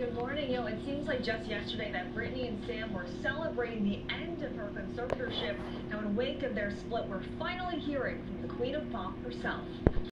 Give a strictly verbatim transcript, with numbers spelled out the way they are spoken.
good morning. You know, it seems like just yesterday that Brittany and Sam were celebrating the end of her conservatorship. Now, in wake of their split, we're finally hearing from the Queen of Pop herself.